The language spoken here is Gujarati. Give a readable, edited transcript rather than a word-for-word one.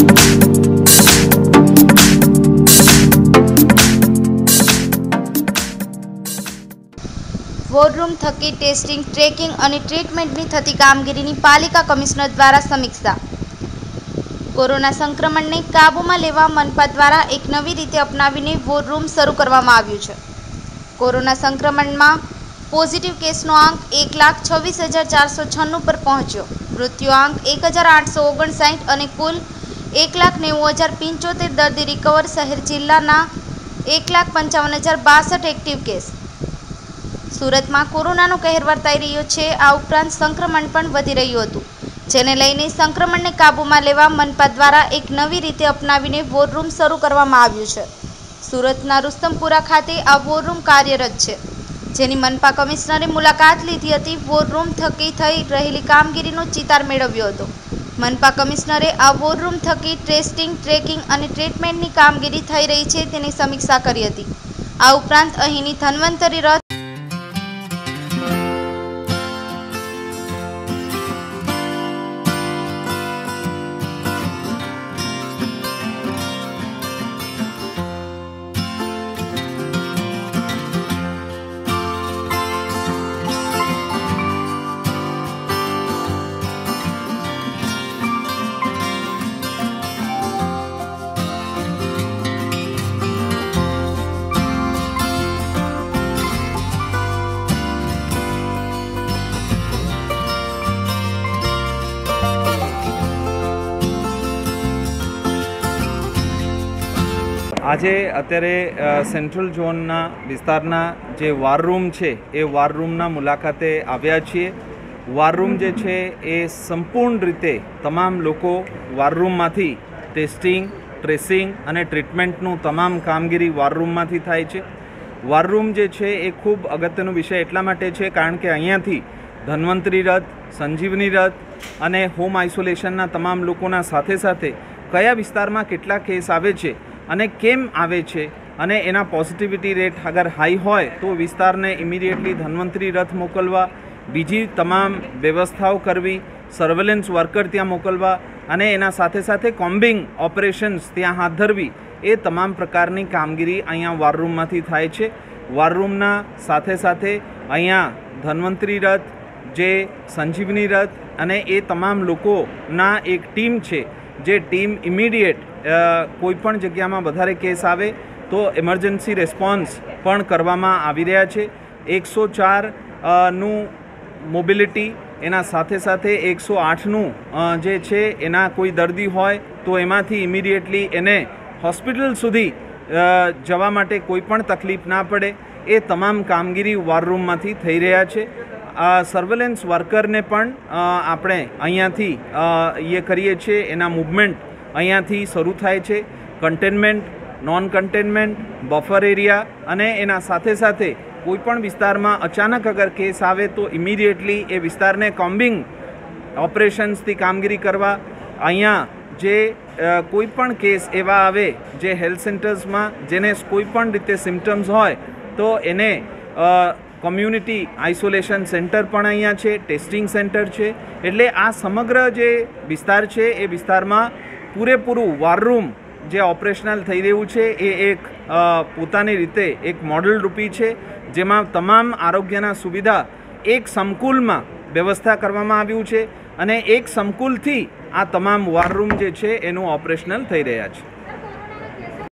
વોર રૂમ થકી ટેસ્ટિંગ, ટ્રેકિંગ અને ટ્રીટમેન્ટની થતી કામગીરીની પાલિકા કમિશનર દ્વારા સમીક્ષા। કોરોના સંક્રમણને કાબૂમાં લેવા મનપા દ્વારા એક નવી રીતે અપનાવીને વોર રૂમ શરૂ કરવામાં આવ્યું છે। કોરોના સંક્રમણમાં પોઝિટિવ કેસનો આંક 1,26,496 પર પહોંચ્યો। મૃત્યુ આંક 1,859 અને કુલ 1,90,075 દર્દી રિકવર। શહેર જિલ્લાના 1,55,062 એક્ટિવ કેસ। સુરતમાં કોરોનાનો કહેર વર્તાઈ રહ્યો છે। આ ઉપરાંત સંક્રમણ પણ વધી રહ્યું હતું, જેને લઈને સંક્રમણને કાબૂમાં લેવા મનપા દ્વારા એક નવી રીતે અપનાવીને વોર રૂમ શરૂ કરવામાં આવ્યું છે। સુરતના રુસ્તમપુરા ખાતે આ વોર રૂમ કાર્યરત છે, જેની મનપા કમિશનરે મુલાકાત લીધી હતી। વોર રૂમ થકી થઈ રહેલી કામગીરીનો ચિતાર મેળવ્યો હતો। મનપા કમિશનરે આ વોર રૂમ થકી ટેસ્ટિંગ, ટ્રેકિંગ અને ટ્રીટમેન્ટની કામગીરી થઈ રહી છે તેની સમીક્ષા કરી હતી। આ ઉપરાંત અહીંની ધન્વંતરી રથ આજે અત્યારે સેન્ટ્રલ ઝોનના વિસ્તારના જે વોર રૂમ છે એ વોર રૂમના મુલાકાતે આવ્યા છીએ। વોર રૂમ જે છે એ સંપૂર્ણ રીતે તમામ લોકો વોર રૂમમાંથી ટેસ્ટિંગ, ટ્રેસિંગ અને ટ્રીટમેન્ટનું તમામ કામગીરી વોર રૂમમાંથી થાય છે। વોર રૂમ જે છે એ ખૂબ અગત્યનો વિષય એટલા માટે છે કારણ કે અહીંયાથી ધન્વંતરી રથ, સંજીવની રથ અને હોમ આઇસોલેશનના તમામ લોકોના સાથે સાથે કયા વિસ્તારમાં કેટલા કેસ આવે છે અને કેમ આવે છે અને એના પોઝિટિવિટી રેટ અગર હાઈ હોય તો વિસ્તારને ઇમિડિયેટલી ધન્વંતરી રથ મોકલવા, બીજી તમામ વ્યવસ્થાઓ કરવી, સર્વેલન્સ વર્કર ત્યાં મોકલવા અને એના સાથે સાથે કોમ્બિંગ ઓપરેશન્સ ત્યાં હાથ ધરવી, એ તમામ પ્રકારની કામગીરી અહીંયા વોર રૂમમાંથી થાય છે। વોર રૂમના સાથે સાથે અહીંયા ધન્વંતરી રથ, જે સંજીવની રથ અને એ તમામ લોકોના એક ટીમ છે, જે ટીમ ઇમિડિયેટ કોઈપણ જગ્યામાં વધારે કેસ આવે તો એમરજન્સી રિસ્પોન્સ પણ કરવામાં આવી રહ્યા છે। 104નું મોબિલિટી, એના સાથે સાથે 108નું જે છે એના કોઈ દર્દી હોય તો એમાંથી ઇમિડિયેટલી એને હોસ્પિટલ સુધી જવા માટે કોઈ પણ તકલીફ ના પડે, એ તમામ કામગીરી વોર રૂમમાંથી થઈ રહ્યા છે। સર્વેલન્સ વર્કરને પણ આપણે અહીંયાથી એ કરીએ છીએ, એના મૂવમેન્ટ અહીંયાથી શરૂ થાય છે। Containment, non containment, buffer area અને એના સાથે સાથે કોઈપણ વિસ્તારમાં અચાનક અગર કેસ આવે તો ઇમિડિયેટલી એ વિસ્તારને કોમ્બિંગ ઓપરેશન્સથી કામગીરી કરવા। અહીંયા જે કોઈપણ કેસ એવા આવે જે હેલ્થ સેન્ટર્સમાં જેને કોઈપણ રીતે સિમ્ટમ્સ હોય તો એને કોમ્યુનિટી આઇસોલેશન સેન્ટર પણ અહીંયા છે, ટેસ્ટિંગ સેન્ટર છે। એટલે આ સમગ્ર જે વિસ્તાર છે એ વિસ્તારમાં પૂરેપૂરું વોર રૂમ જે ઓપરેશનલ થઈ રહ્યું છે એ એક પોતાની રીતે એક મોડલ રૂપી છે, જેમાં તમામ આરોગ્યના સુવિધા એક સંકુલમાં વ્યવસ્થા કરવામાં આવ્યું છે અને એક સંકુલથી આ તમામ વોર રૂમ જે છે એનું ઓપરેશનલ થઈ રહ્યા છે।